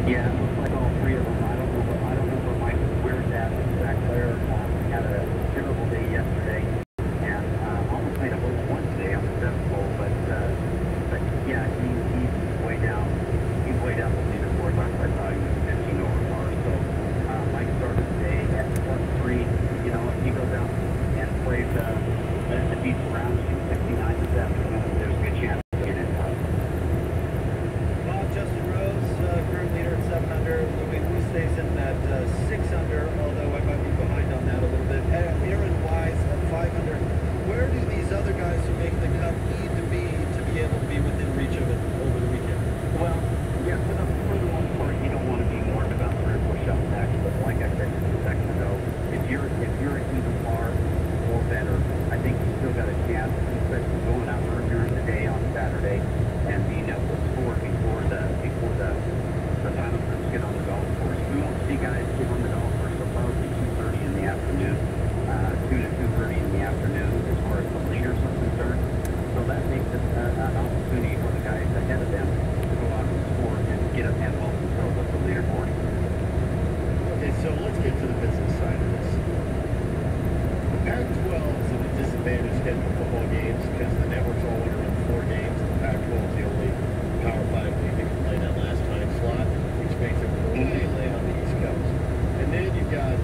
Yeah, it looks like all three of them. I don't know where Mike Weir's at. Zach Blair had a terrible day yesterday and almost made a hole in one today on the seventh hole, but yeah, he's way down. He's way down the leaderboard. Last I saw he was 15 over par. So Mike started today at +3. You know, if he goes out and plays a decent round, shoots 69 this afternoon, there's a good chance to get in top. Bob, Justin Rose, current leader at 7 under. Louis Wu stays in at 6 under, although I might be behind on that a little bit. Aaron Wise at 5 under. Where do these other guys who make the cut need to be able to be within reach of it over the weekend? Well, yeah, for the most part, you don't want to be more than about 3 or 4 shots back. But like I said just a second ago, if you're at even par or better, I think you still got a chance, especially going out earlier in the day on Saturday and being able to score before the final trips get on the golf course. We won't see guys get on the golf course till probably 2:30 in the afternoon, 2 to 2:30 in the afternoon, as far as the leaders are concerned. So that makes it an opportunity for the guys ahead of them to go out and score and get up and well control of the leaderboard. Okay, so let's get to the business side of this. The Pac-12 is at a disadvantage getting football games because the networks all want to run 4 games. The Pac-12 is the only Power 5 league that can play that last time slot, which makes it really late on the East Coast. And then you've got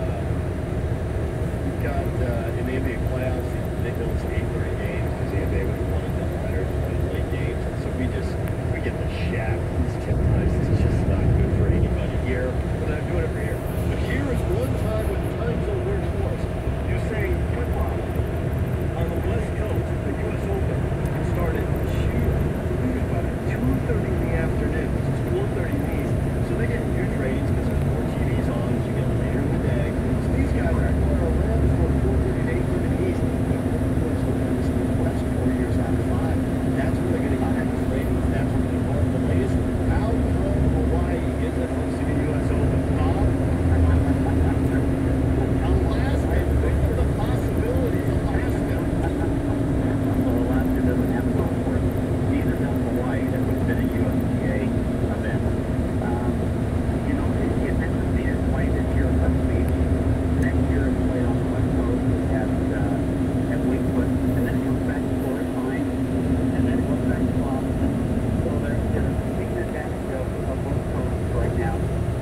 in the NBA playoffs, these ridiculous 8:30 games because the NBA would want to doubleheader to play late games. And so we get the shaft these 10 times. It's just not good for anybody here. We're not doing it every year. But here is one time when the time zone works for us. You say football on the West Coast, the U.S. Open started about 2:30 in the afternoon, which is 4:30 in the East. So they get huge ratings because there's more TVs on as you get later in the day. So these guys are going around for 4:30 to 8:30 in the East. The U.S. Open is the West 4 years out of 5. That's where they're going to get highest ratings. That's where they're going the latest. How come Hawaii is at hosting the U.S. Open? Bob? Alaska, think of the possibilities of Alaska. Well, Alaska doesn't have a golf course. Neither does Hawaii. That would have been a USGA event. You know, it's interesting. It's played this year at West Beach. Next year it's played on the West Coast at Wingfoot. And then it comes back to Florida Pine. And then it goes back to Boston. So they're taking advantage of both coasts right now.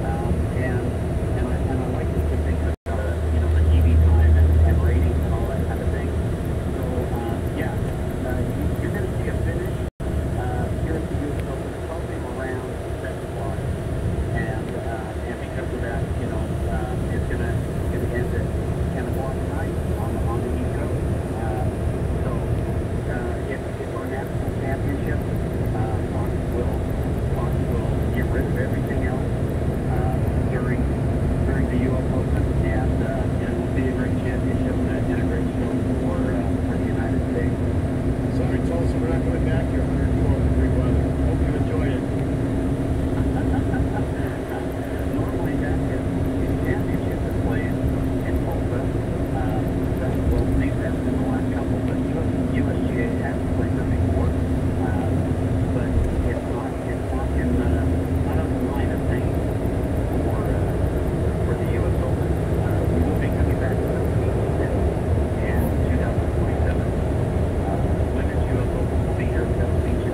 And I like to think of you know, the TV time and ratings and all that kind of thing. So yeah, you're going to see a finish here at the U.S. Open probably around 7 o'clock, and because of that, you know, it's going to end at 10 o'clock tonight on the East Coast. So it's our national championship. Fox will get rid of everything else during the U.S. Open, and it will be a great championship and a great show for the United States. Sorry, Tulsa, we're not going back here. 112-degree weather. Hope you enjoyed it. Normally that is the championship is played in Tulsa. Well, they've had in the last couple, but USGA has played there before. But it's not on the line of things for the U.S. Open. We will be coming back to the in 2027. Women's U.S. Open will be here at Pebble Beach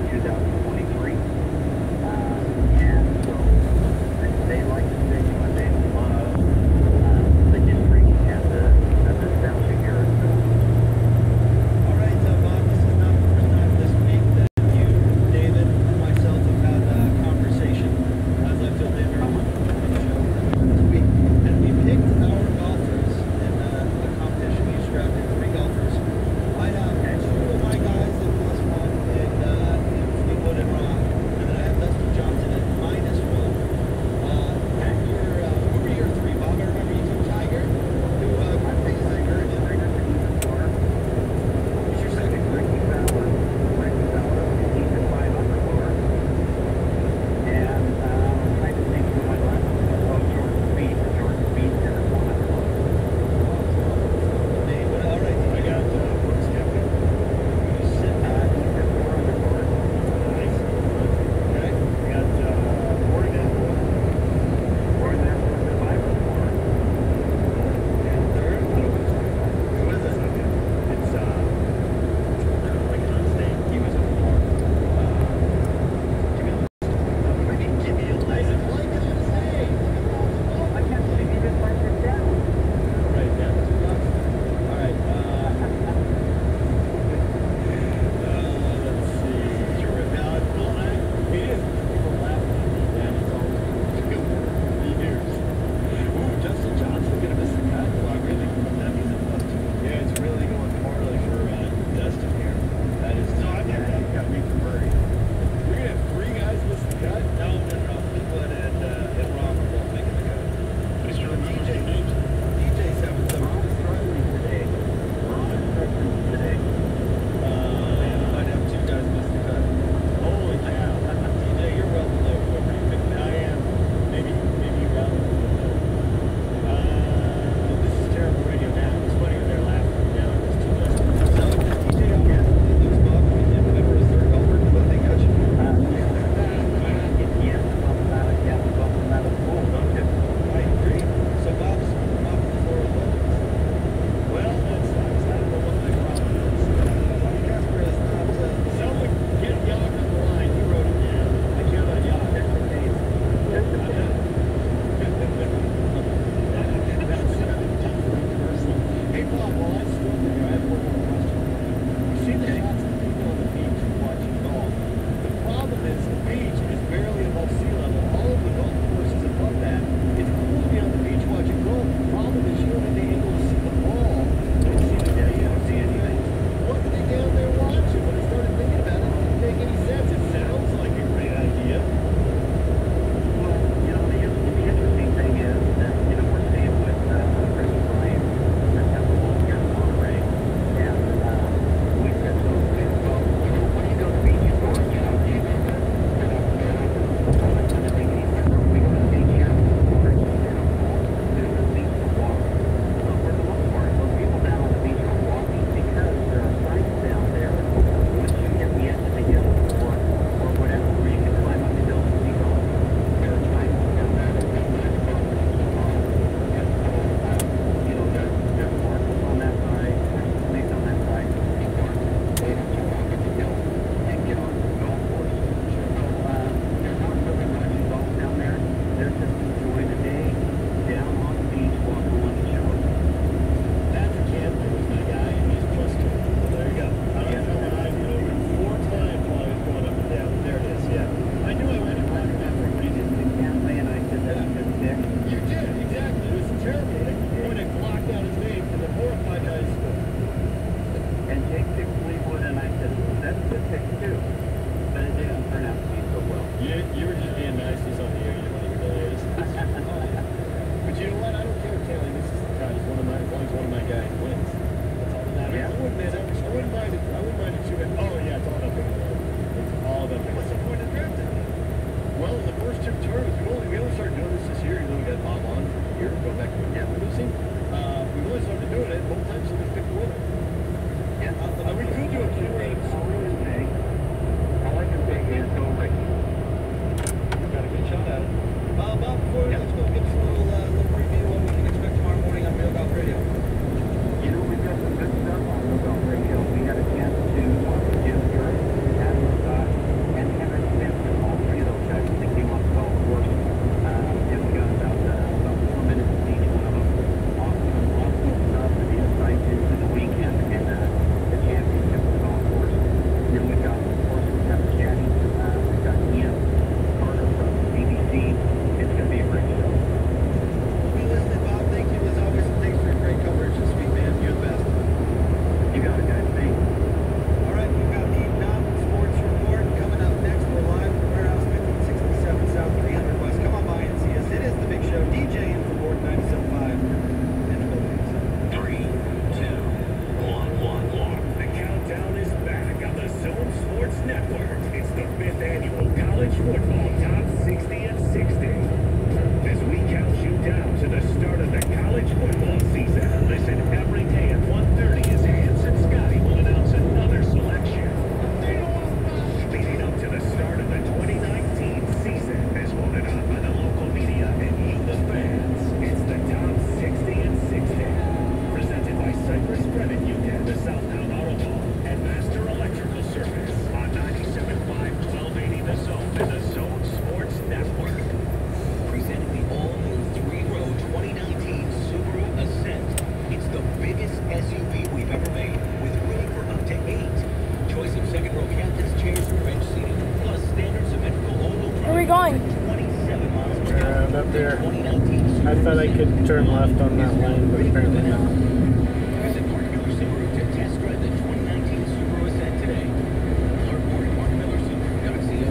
we going? Around up here. I thought I could turn left on that lane, but apparently not. Visit Mark Miller Subaru to test drive the 2019 Subaru Ascent today. Learn more at markmillersubaru.co.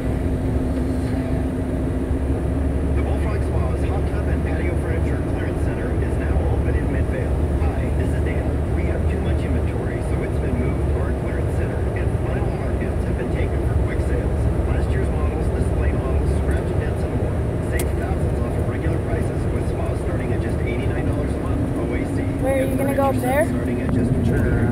The Bullfrog Spa's hot tub and patio furniture clearance center is now open in Midvale. Hi, this is Dan. We have too much inventory, so it's been moved to our clearance center, and final markets have been taken for quick sales. Last year's models, display models, scratch dents, and more. Save thousands off of regular prices with spas starting at just $89 a month. OAC. Where, are you gonna go up there? Starting at just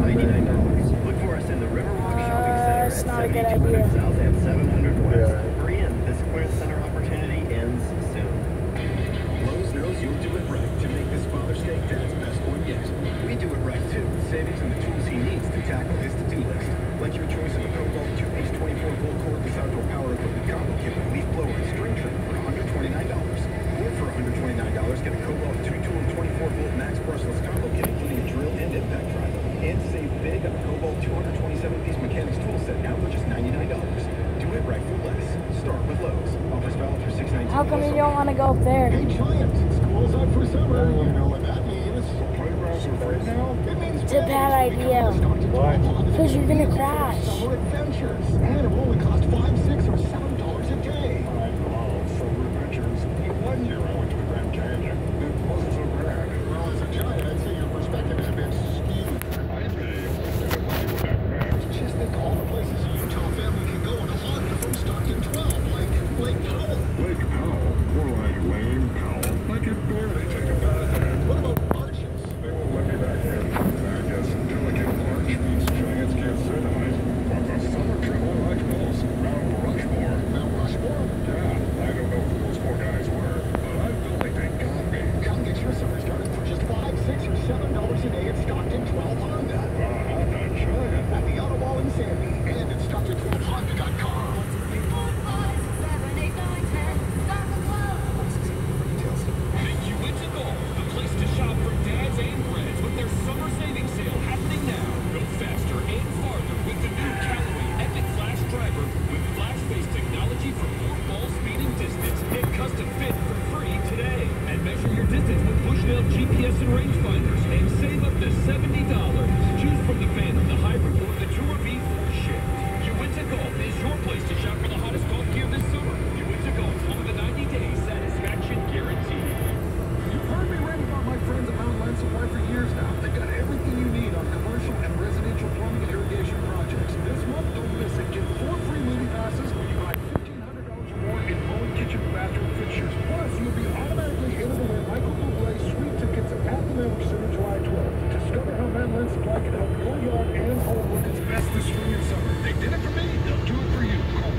$299. Look for us in the Riverwalk Shopping Center That's at not a good 7200 idea. South and 700 West. Yeah. Hurry in. This clearance center opportunity ends soon. Lowe's knows you'll do it right to make this Father's Day Dad's best one yet. We do it right too, savings and the tools he needs to tackle his to-do list. Like your choice of a Cobalt 2-piece 24-volt cordless outdoor power equipment combo kit with leaf blower and string trim for $129. Or for $129, get a Cobalt 2-tool 24-volt max brushless combo kit including a drill and impact driver. And save big on the Cobalt 227-piece mechanics tool set now for just $99. Do it right for less. Start with Lowe's. Offers valid for $6.19. How come you don't want to go up there? Hey Giants, school's out for summer. You know what that means. Playgrounds are free now. It means It's a bad idea. Why? Because you're gonna crash. Summer adventures. And it will only cost $5, $6, or $7 a day. I know, summer adventures. One year I went to the Grand Canyon. It wasn't so bad. Well, as a giant, I'd say your perspective is a bit skewed. I'd be able to with that man. Just think of all the places a Utah family can go on a Honda from Stockton 12, like Lake Powell. Lake Powell? More like Lane Powell. I could barely take a bath. What about Arches? They won't let me back in. I guess delicate arch means giants can't sodomize. But the summer trip I like most, Mount Rushmore. Mount Rushmore? Yeah, I don't know who those four guys were, but I feel like they got me. Come get your summer started for just $5, $6, or $7 a day at Stockton 12 Honda. Honda Giant. At the Auto Mall in Sandy and at Stockton12Honda.com. 3, 4, 5, 6, 7, 8, 9, 10. Stop the clock. Make Uinta Golf the place to shop for dads and breads with their summer savings sale happening now. Go faster and farther with the new Callaway Epic Flash Driver with flash-based technology for more ball speed and distance. Get custom fit for free today and measure your distance with Bushnell GPS and rangefinders and save up to $70. Choose from the Phantom, the Hybrid, or the Tour V4 Shift. Uinta Golf is your place to shop for the hottest golf gear this summer. Uinta Golf, home of the 90-day satisfaction guarantee. You've heard me rave about my friends at Mountain Land Supply for years now. They've got everything you need on commercial and residential plumbing and irrigation projects. This month, don't miss it. Get 4 free movie passes when you buy $1,500 or more in mowing kitchen and bathroom fixtures. Plus, you'll be automatically able to win Michael Bublé sweet tickets at the Network Center July 12th. Discover how Mountain Land Supply can help your yard and home look its best this spring and summer. They did it for me. They'll do it for you. Call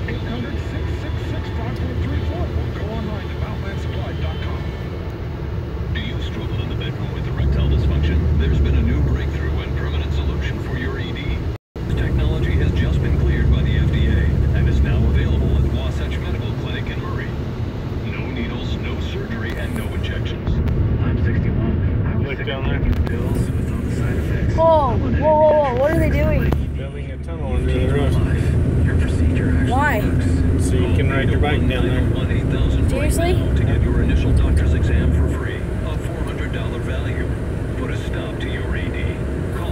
800-666-5434 or go online to mountainlandsupply.com. Do you struggle in the bedroom with erectile dysfunction? There's been a new breakthrough and permanent solution for your ED. Technology has just been cleared by the FDA and is now available at Wasatch Medical Clinic in Murray. No needles, no surgery, and no injections. I'm 61. I was Look sick down of there. taking pills with all the side effects. Whoa, whoa, whoa, whoa, what are they doing? Building a tunnel under the Changed my road life. Your procedure actually Why? works. so you can ride your bike down there. 1-800-8000 Seriously? to get your initial doctor's exam for free. A $400 value. Put a stop to your ED. Call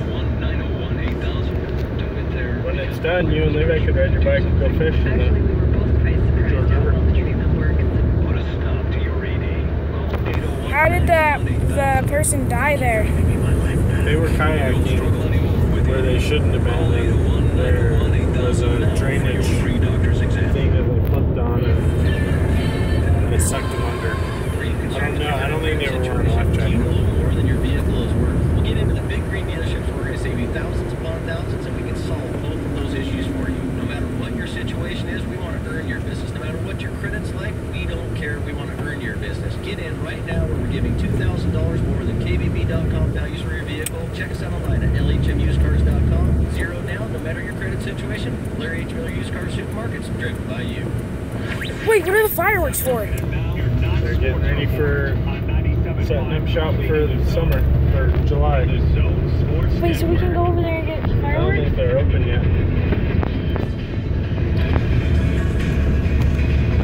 801-901-8000. Do it there. When it's done, you and Levi could ride your bike and go fishing. Actually, we were both quite surprised how well the treatment worked. Put a stop to your ED. Call 801-901-8000. How did the person die there? They were kayaking where they shouldn't have been. There was a drainage thing that they flipped on and it sucked them under. I don't know. I don't think they were wearing life Do you jackets. know more than your vehicle is worth? We'll get into the big green dealerships. We're going to save you thousands upon thousands, and we can solve both of those issues for you. No matter what your situation is, we want to earn your business. No matter what your credit's like, we don't care. We want to earn your business. Get in right now where we're giving $2,000 more than KBB.com values for your vehicle. Check us out online at LHMUsedCars.com. Zero down, no matter your credit situation. Larry H. Miller Used Car Supermarkets, driven by you. Wait, what are the fireworks for? They're getting ready for setting up shop for the summer, or July. Wait, so we can go over there and get I don't fireworks? think they're open yet.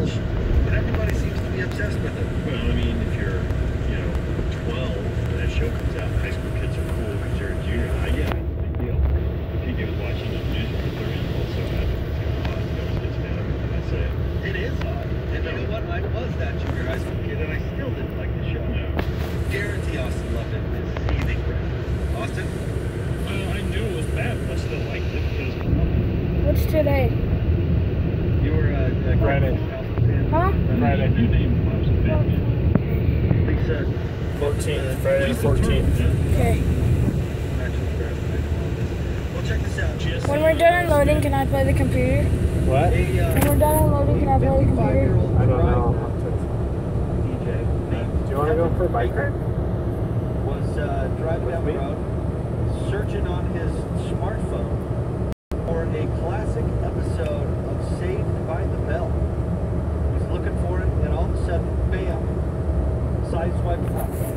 much, but everybody seems to be obsessed with it. Well, I mean, if you're, 12 and that show comes out, high school kids are cool because you're a junior high. Yeah, it's a big deal. If you get watching the news for 30 years old, so I think it's kind of odd. Those kids mad at me when I say it. It is odd. And you know what? I was that junior high school kid, and I still didn't like the show. No. Guarantee Austin loved it. This is seething red. Austin? I knew it was bad, but I still liked it because What's today? You were Friday. Huh? Friday. New name was Batman. Lisa. 14th. Friday the 14th. Okay. Well, check this out. Just When we're done unloading, can I play the computer? What? When we're done unloading, can I play the computer? I don't know. DJ Do you want to go for a bike ride? was driving down the road, searching on his smartphone for a classic episode of Saved by the Bell. He's looking for it, and all of a sudden, bam! Sideswipe.